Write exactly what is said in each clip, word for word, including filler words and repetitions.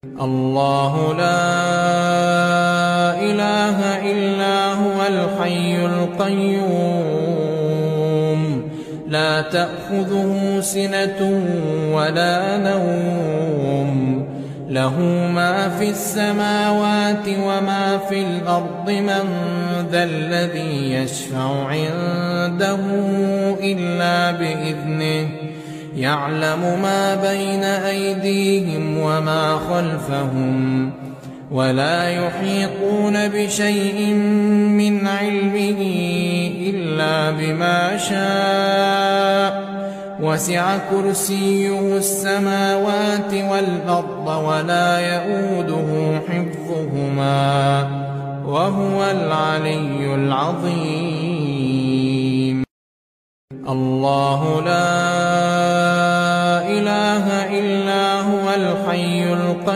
الله لا إله إلا هو الحي القيوم لا تأخذه سنة ولا نوم له ما في السماوات وما في الأرض من ذا الذي يشفع عنده إلا بإذنه يعلم ما بين أيديهم وما خلفهم ولا يحيطون بشيء من علمه إلا بما شاء وسع كرسيه السماوات والأرض ولا يئوده حفظهما وهو العلي العظيم. الله لا إله إلا هو الحي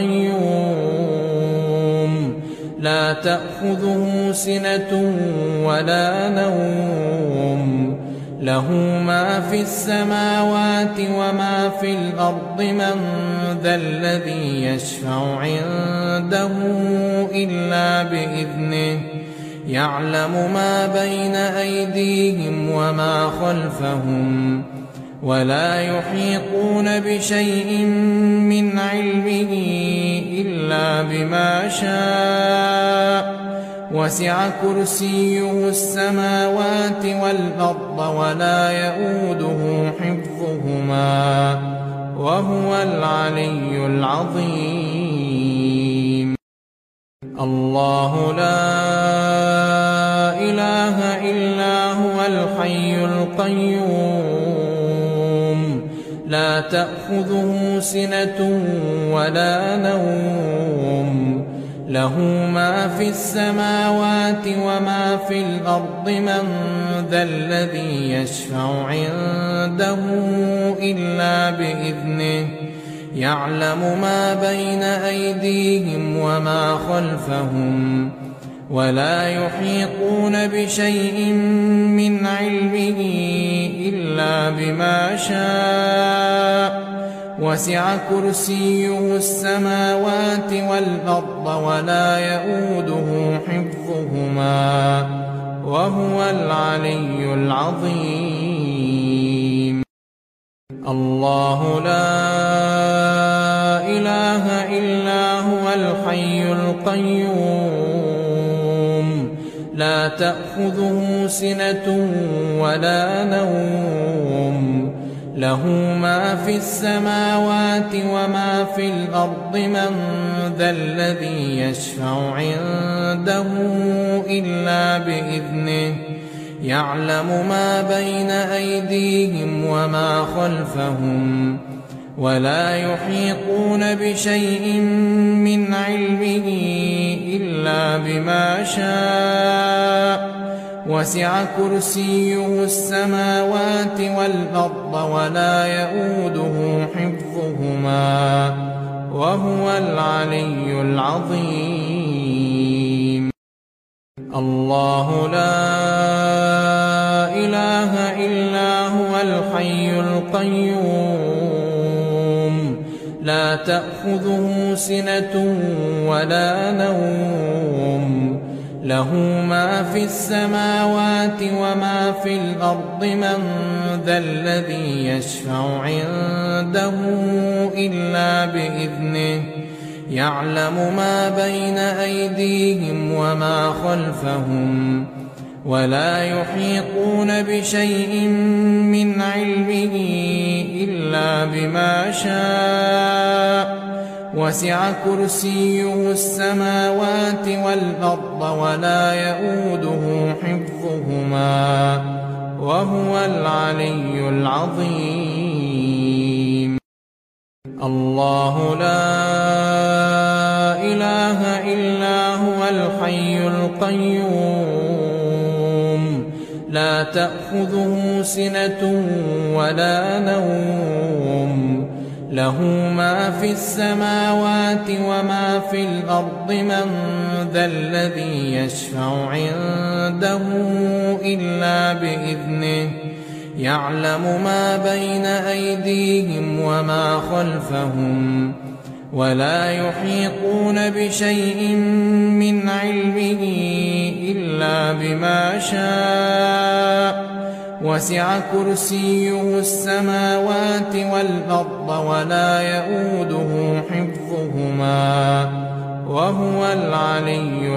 القيوم لا تأخذه سنة ولا نوم له ما في السماوات وما في الأرض من ذا الذي يشفع عنده إلا بإذنه يعلم ما بين أيديهم وما خلفهم ولا يحيطون بشيء من علمه إلا بما شاء وسع كرسيه السماوات والأرض ولا يئوده حفظهما وهو العلي العظيم. الله لا إله إلا هو الحي القيوم لا تأخذه سنة ولا نوم له ما في السماوات وما في الأرض من ذا الذي يشفع عنده إلا بإذنه يعلم ما بين أيديهم وما خلفهم ولا يحيطون بشيء من علمه إلا بما شاء وسع كرسيه السماوات والأرض ولا يئوده حفظهما وهو العلي العظيم. الله لا إله إلا هو الحي القيوم لا تأخذه سنة ولا نوم له ما في السماوات وما في الأرض من ذا الذي يشفع عنده إلا بإذنه يعلم ما بين أيديهم وما خلفهم ولا يحيطون بشيء من علمه إلا بما شاء وسع كرسيه السماوات والأرض ولا يئوده حفظهما وهو العلي العظيم. الله لا إله إلا هو الحي القيوم لا تأخذه سنة ولا نوم له ما في السماوات وما في الأرض من ذا الذي يشفع عنده إلا بإذنه يعلم ما بين أيديهم وما خلفهم ولا يحيطون بشيء من علمه إلا بما شاء وسع كرسيه السماوات والأرض ولا يئوده حفظهما وهو العلي العظيم. الله لا إله إلا هو الحي القيوم لا تأخذه سنة ولا نوم له ما في السماوات وما في الأرض من ذا الذي يشفع عنده إلا بإذنه يعلم ما بين أيديهم وما خلفهم ولا يحيطون بشيء من علمه إلا بما شاء وسع كرسيه السماوات والأرض ولا يئوده حفظهما وهو العلي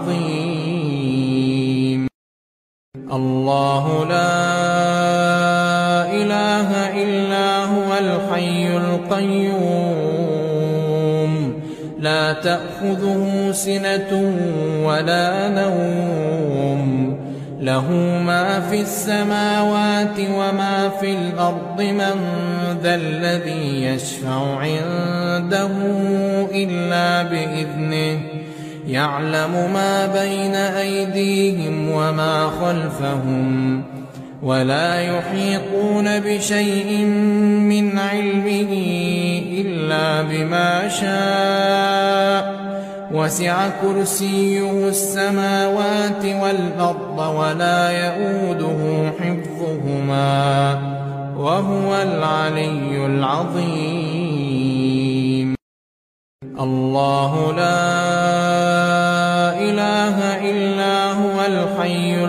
العظيم. الله لا إله إلا هو الحي القيوم لا تأخذه سنة ولا نوم له ما في السماوات وما في الأرض من ذا الذي يشفع عنده إلا بإذنه يعلم ما بين أيديهم وما خلفهم ولا يحيطون بشيء من علمه إلا بما شاء وسع كرسيه السماوات والأرض ولا يئوده حفظهما وهو العلي العظيم. الله لا إله إلا هو الحي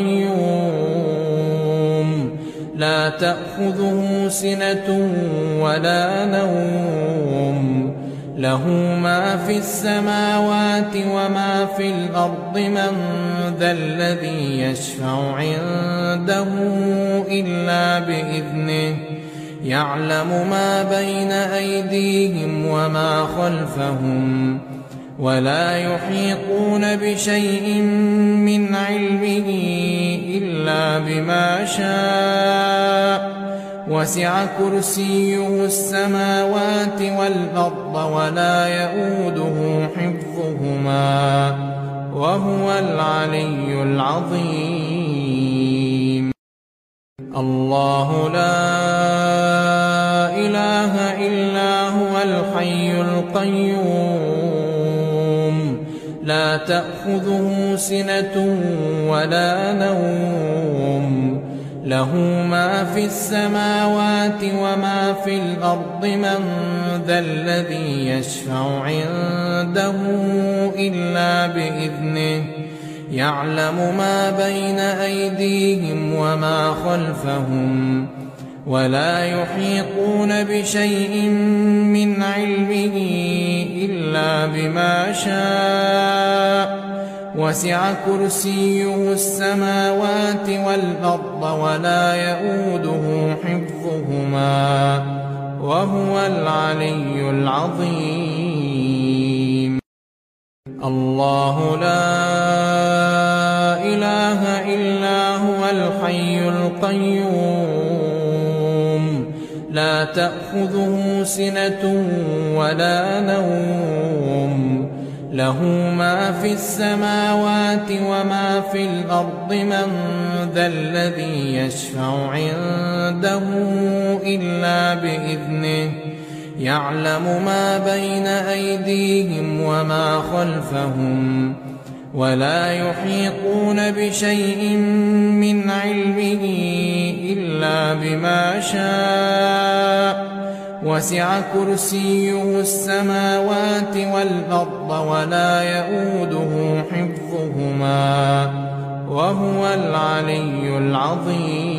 القيوم لا تأخذه سنة ولا نوم له ما في السماوات وما في الأرض من ذا الذي يشفع عنده إلا بإذنه يعلم ما بين أيديهم وما خلفهم ولا يحيطون بشيء من علمه إلا بما شاء وسع كرسيه السماوات والأرض ولا يئوده حفظهما وهو العلي العظيم. الله لا إله إلا هو الحي القيوم لا تأخذه سنة ولا نوم له ما في السماوات وما في الأرض من ذا الذي يشفع عنده إلا بإذنه يعلم ما بين أيديهم وما خلفهم ولا يحيطون بشيء من علمه إلا بما شاء وسع كرسيه السماوات والأرض ولا يئوده حفظهما وهو العلي العظيم. الله لا إله إلا هو الحي القيوم لا تأخذه سنة ولا نوم له ما في السماوات وما في الأرض من ذا الذي يشفع عنده إلا بإذنه يعلم ما بين أيديهم وما خلفهم ولا يحيطون بشيء من علمه إلا بما شاء وسع كرسيه السماوات والأرض ولا يئوده حفظهما وهو العلي العظيم.